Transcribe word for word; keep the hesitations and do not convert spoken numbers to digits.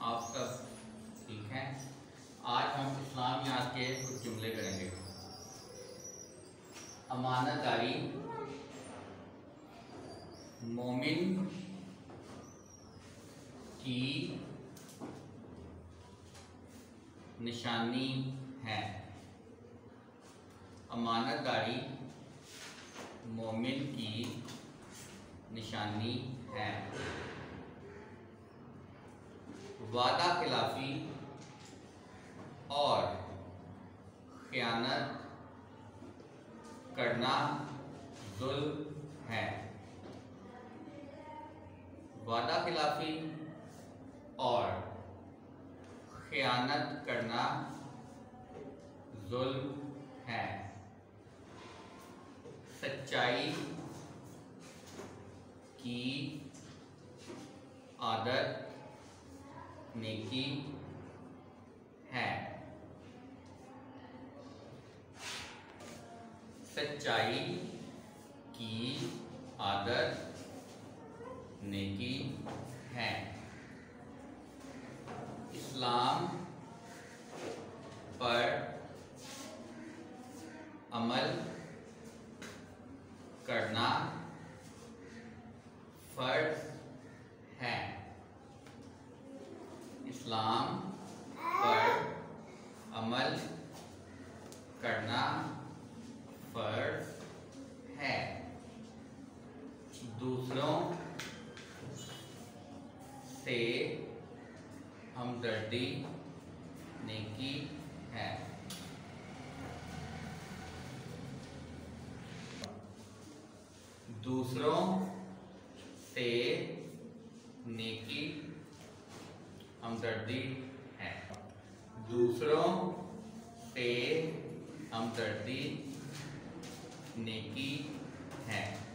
आप सब ठीक हैं। आज हम इस्लाम याद के कुछ जुमले करेंगे। अमानतदारी मोमिन की निशानी है। अमानतदारी मोमिन की निशानी है। वादा खिलाफी और खयानत करना जुल्म है। वादा खिलाफी और खयानत करना जुल्म है। सच्चाई की आदत नेकी है। सच्चाई की आदत नेकी है। इस्लाम पर अमल करना फर्ज है। इस्लाम पर अमल करना फर्ज है। दूसरों से हमदर्दी नेकी है। दूसरों से नेकी हमदर्दी है। दूसरों से हमदर्दी नेकी है।